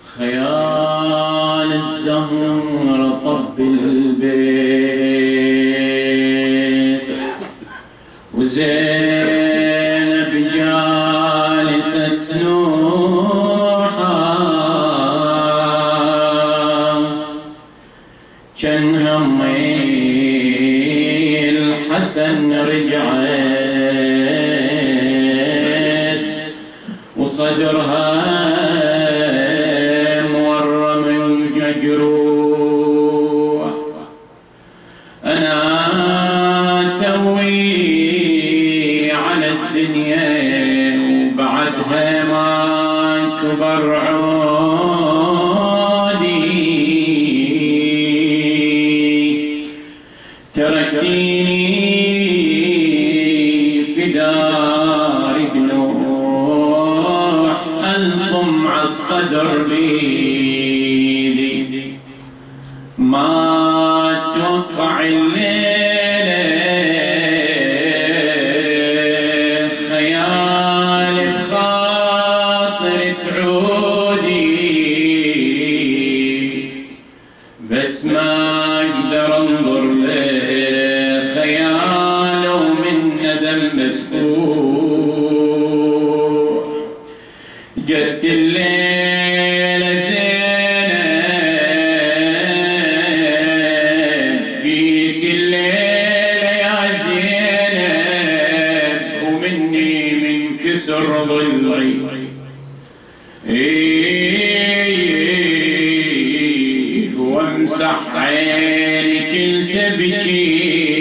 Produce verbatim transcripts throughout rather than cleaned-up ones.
خيال الزهر طب البيت وزينب جالسة نوحة كان همي الحسن رجعت وصدرها جروح. أنا توي على الدنيا وبعدها ما كبر عودي تركتيني في دار جنوح ألطم على الصدر بي ما توقع الليلة خيال بخاطر تعودي بس ما اقدر انظر لخيال ومن ندم مسفوح. جت الليلة ضلعي إيه وامسح عيني كنت بجي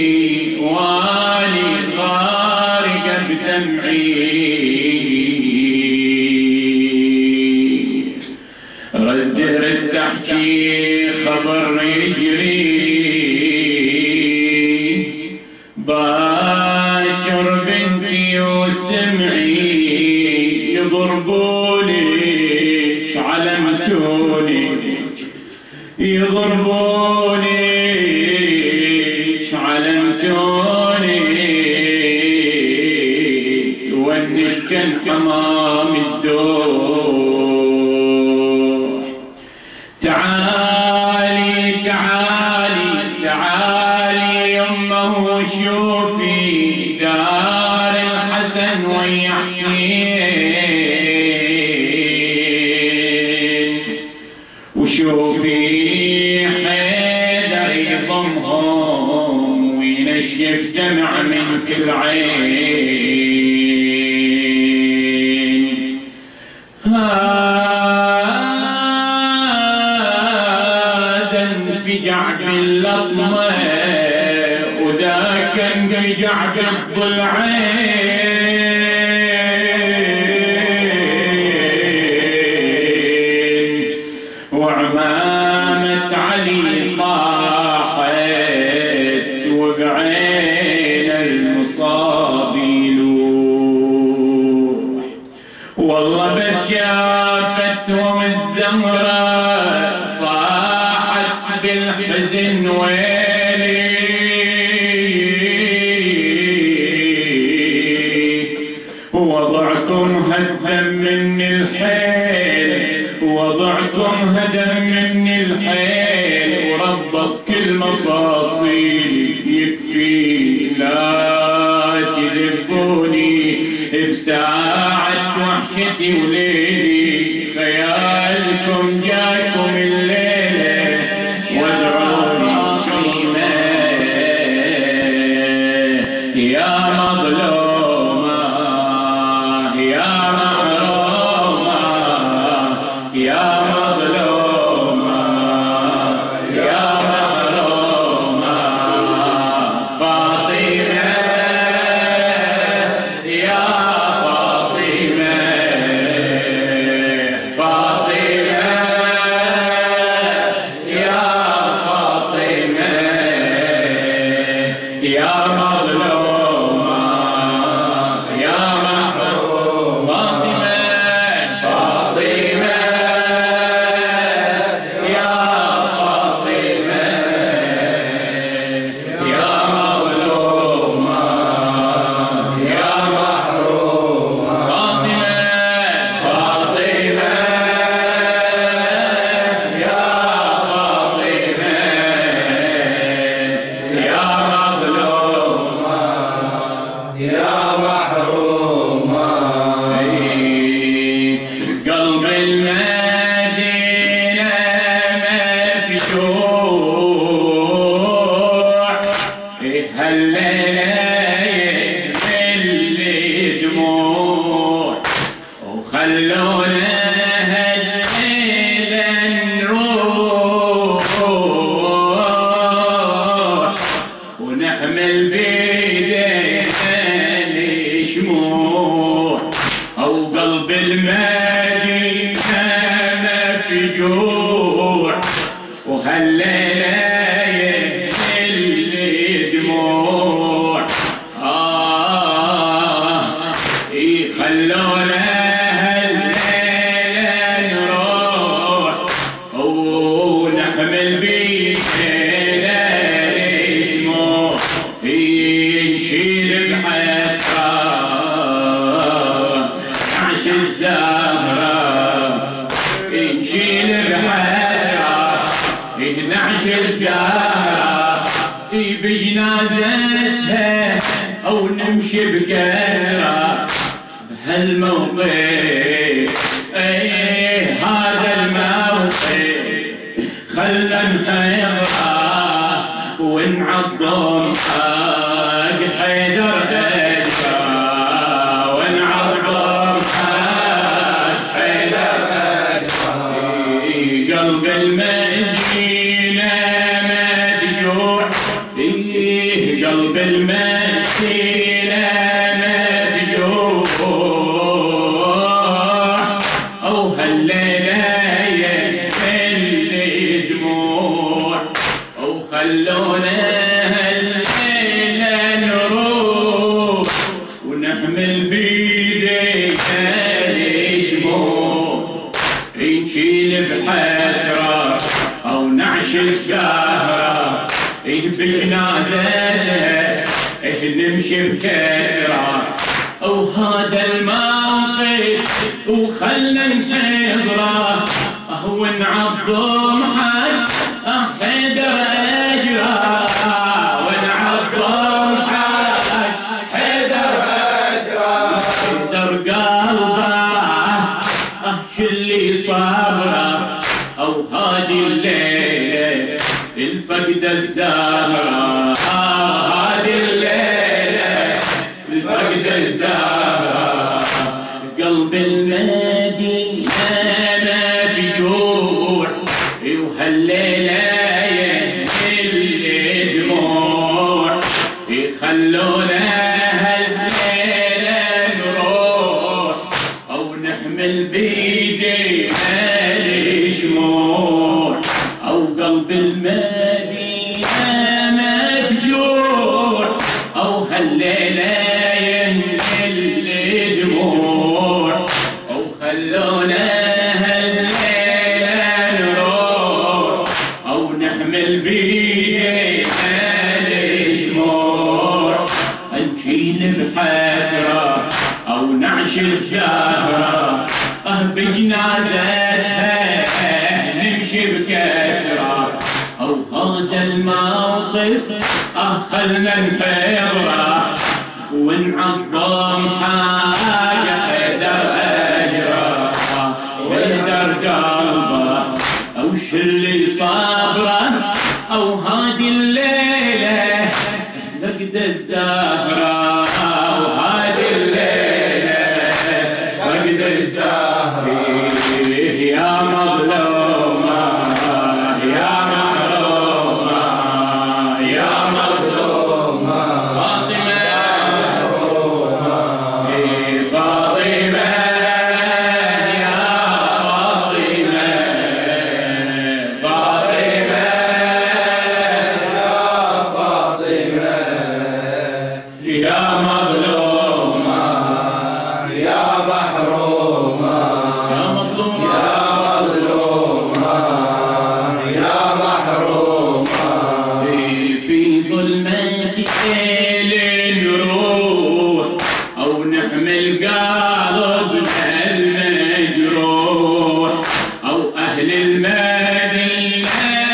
واني غارقة بدمعي رد رد احكي خبر يجري باكر بنتي وسمعي يضربوني علمتوني يضربوني علمتوني ونشن حمام الدور. تعالي تعالي تعالي يمه وشوفي دار الحسن ويا حسين وشوفي حيدر يضمهم وينشف دمع من كل عين. هذا انفجع باللطمة وذاك انفجع بالضلعين وعمامة علي طاحت وبعين المصاب يلوح. والله بس شافتهم الزهرة صاحت بالحزن ويلي وضعكم هدم مني الحيل وضعكم هدم مني الحيل وربط كل مفاصيلي يكفي لا تذبوني بساعة وحشتي وليلي خيالكم جاكم الليلة وادعوني حماه يا مظلومة يا محرومة يا مظلومة يا محرومة فاطمة يا فاطمة فاطمة وخلونا هالليلة نروح ونحمل بيدينا الشموع أو قلب المدينة ما في جوع وهالليلة يهل دموع آه يخلونا هالليلة نروح ونحمل بيدينا الشموع نشيل بحسرة نعش الزهرة نشيل بحسرة نعش الزهرة بجنازتها أو نمشي بكسرة بهالموقف ايه هذا الموقف خلنا نحيرها ونعظم حق حيدر أجرى ونعظم حق حيدر أجرى قلب المدينة مفجوع قلب المدينة مفجوع أو هالليلة يهل دموع أو خلونا هالليلة نروح ونحمل بيدينا الشموع نشيل بحسرة أو نعش الزهرة بجنازتها نمشي بكسرة أو هذا الموقف وخلنا نحضره ونعظم حق حيدر أجرى ونعظم حق حيدر أجرى حيدر قلبه شلي صبره أو هذه الليلة الفقد الزهرة هذه الليلة الفقد الزهرة قلب المدينة ما في جوع وهالليلة يهل دموع يخلونا هالليلة نروح أو نحمل بيدينا الشموع أو قلب المدينة مفجوع أو هالليلة يهل دموع أو خلونا هالليلة نروح أو نحمل بيدينا الشموع نشيل بحسرة أو نعش الزهرة بجنازتها نمشي بكسرة أو هذا الموقف خلنا نحضره ونعظم حاجة حيدر أجرى حيدر قلبه أو شلي صبره أو هذه الليلة نقد الزهرة أو هذه الليلة نقد الزهرة يا مظلومة يا محرومة يا مظلومة فاطمة محرومة فاطمة يا فاطمة فاطمة يا فاطمة يا مظلومة يا محرومة يا مظلومة يا محرومة في ظلمة الليل نروح أو نحمل قلبنا المجروح أو أهل المدينة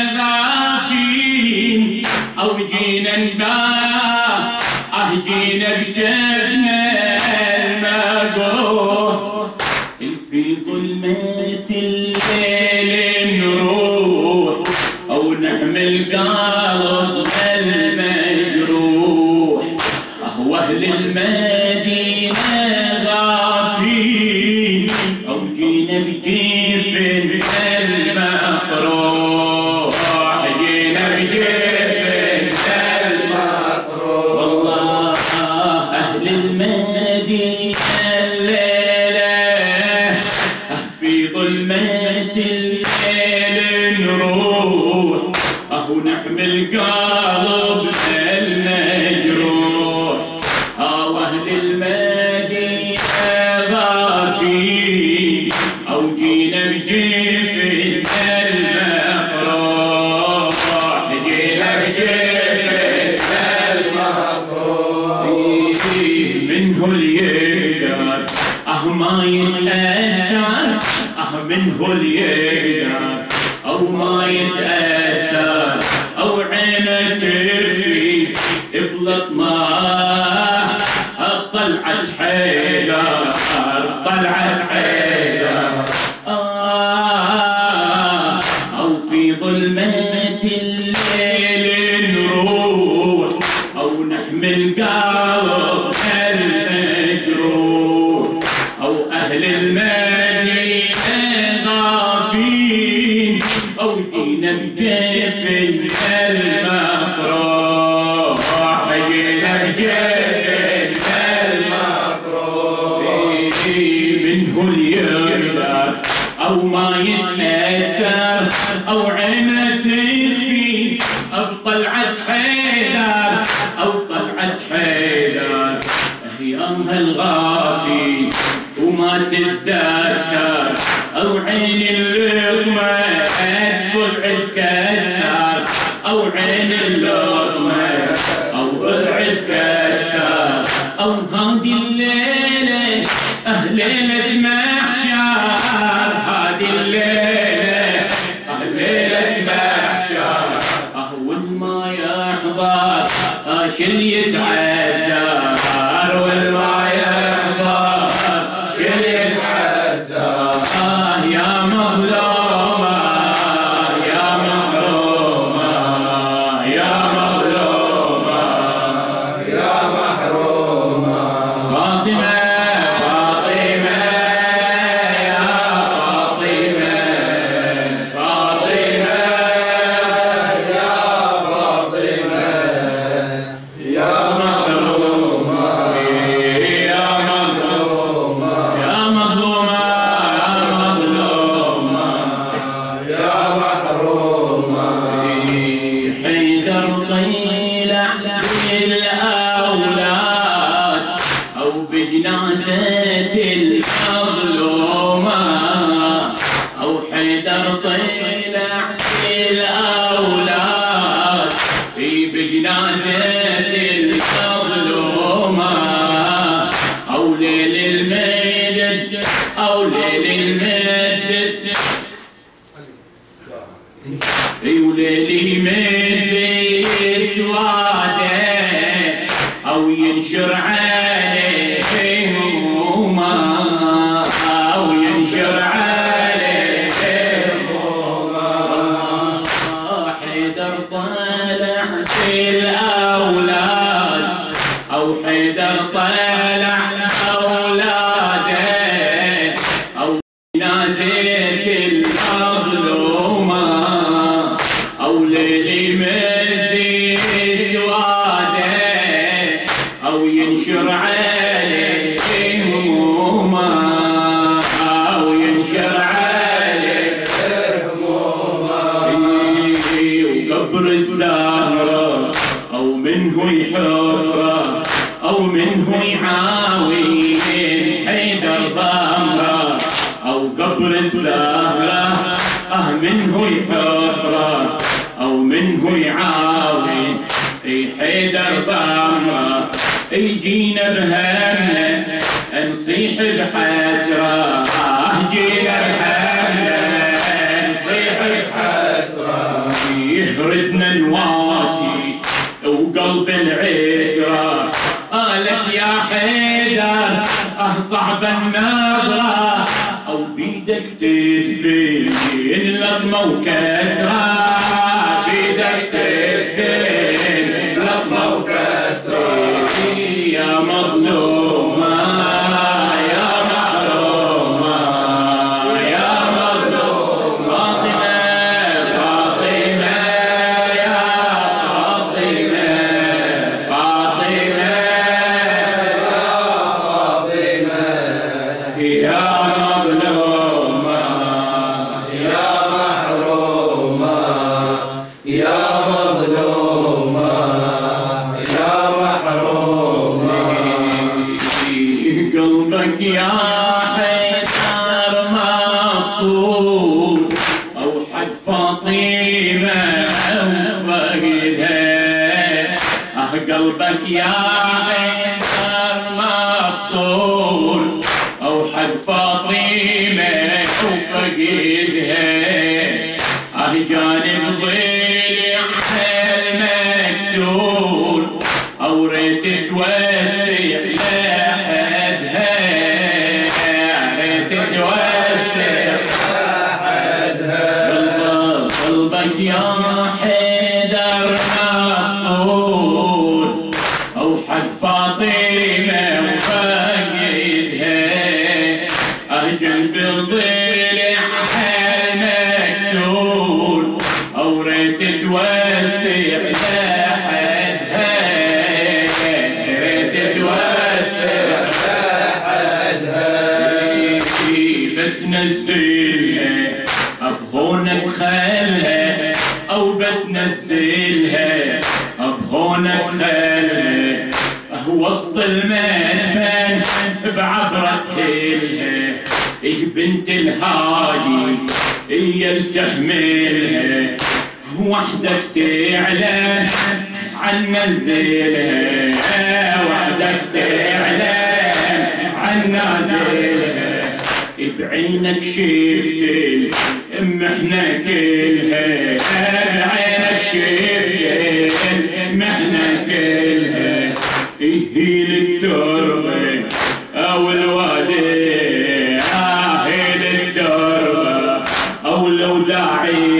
ضعفين أو جينا نباح جينا بجفنا المجروح في ظلمة الليل نروح أو نحمل قلبنا المجروح أهو أهل المدينة غافين جينا بجيف المطروح، جينا بجيف المطروح. والله أهل المدينة الليلة في ظلمة الليل نروح، أهو نحمل قلبنا المجروح. أو أهل المدينة غافين أو جينا بجيف المطروح، جينا بجيف المطروح. منه اليقدر أه ما يتأثر، أه منه اليقدر أو ما يتأثر، أو عينه ترفي بلطمة طلعت حيدر، طلعت حيدر. آه أو في ظلمة الليل نروح، أو نحمل قلبنا المجروح. أو أهل المدينة غافين أو جينا بجيف المطروح، جينا بجيف المطروح. منه اليقدر أو ما يتأثر، أو عينه ترفي بطلعة حيدر، أو طلعة حيدر. أيامها الغافي وما تتذكر، أو عين اللقمة ضلع تكسر، أو عين اللقمة أو ضلع تكسر. أو هذه الليلة أه ليلة محشر، هذه الليلة أه ليلة محشر. أهون ما يحضر شل يتعذر، والما يحضر شل يتعذر. آه يا مظلومة يا محرومة، يا مظلومة يا محرومة. فاطمة فاطمة يا فاطمة، فاطمة يا فاطمة يا مظلومة، يا مظلومة يا مظلومة يا محرومة. حيدر طلع بالأولاد أو بجنازة المظلومة، أو حيدر طلع بالأولاد بجنازة المظلومة. أو ليل المدد أو ليل المدد وليلي مد سواده، أو ينشر عليه همومه، أو ينشر عليه همومه. حيدر طلع في الأولاد، أو حيدر طلع أولاده، أو جنازة المظلومة. أو ليلي مدي سواده، أو ينشر عليه همومه، أو ينشر عليه همومه. وقبر الزهرة أو منه يحفره، أو منه يعاوي حيدر ضمره. أو قبر الزهرة أه منه يحفره، أو منه يعاون حيدر ضمره. يجينا بهمنا نصيح بحسرة، جينا بهمنا نصيح بحسرة. يهردنا نواشي وقلب العترة، قالت يا حيدر اه صعب النظرة، او بيدك تدفين لطمة وكسرة، بيدك تدفين لطمة وكسرة. يا مظلومة يا محرومة مفطور أو حد فاطمة أو فقدها أه قلبك يا عيسر مفطور أو حد فاطمة أو فقدها أه جانب ضلعها المكسور أو ريت توسع لحدها ريت توسع لحدها قلبك يا حيدر مفطور أو حد فاطمة وفقدها أهجن بضلعها المكسور أو ريت توسع لحدها ريت توسع لحدها بس نزلها أبهونك خلها أو بس نزلها أبهونك خلها وسط المدفن بعبرة هلها إيه بنت الهادي هي اللي تحملها وحدك تعلن عن نزلها وحدك تعلن عن نازلها بعينك شفت المحنة كلها بعينك شفت المحنة كلها هي للتربة أو الوادي هي للتربة أو لو داعي